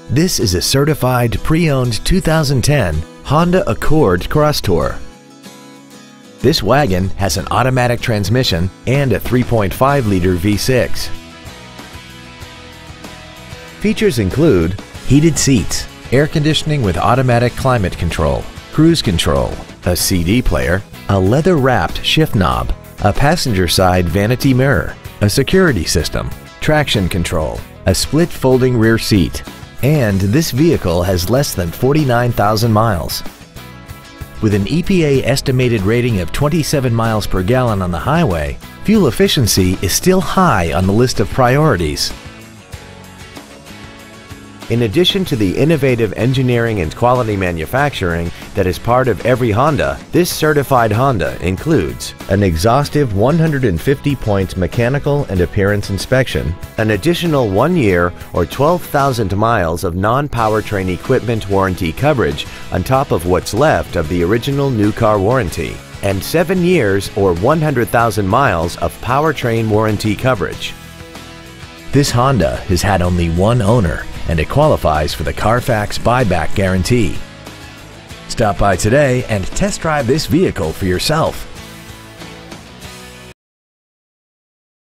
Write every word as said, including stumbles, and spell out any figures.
This is a certified pre-owned two thousand ten Honda Accord Crosstour. This wagon has an automatic transmission and a three point five liter V six. Features include heated seats, air conditioning with automatic climate control, cruise control, a C D player, a leather-wrapped shift knob, a passenger side vanity mirror, a security system, traction control, a split folding rear seat, and this vehicle has less than forty-nine thousand miles. With an E P A estimated rating of twenty-seven miles per gallon on the highway, fuel efficiency is still high on the list of priorities. In addition to the innovative engineering and quality manufacturing that is part of every Honda, this certified Honda includes an exhaustive one hundred fifty point mechanical and appearance inspection, an additional one year or twelve thousand miles of non-powertrain equipment warranty coverage on top of what's left of the original new car warranty, and seven years or one hundred thousand miles of powertrain warranty coverage. This Honda has had only one owner, and it qualifies for the Carfax buyback guarantee. Stop by today and test drive this vehicle for yourself.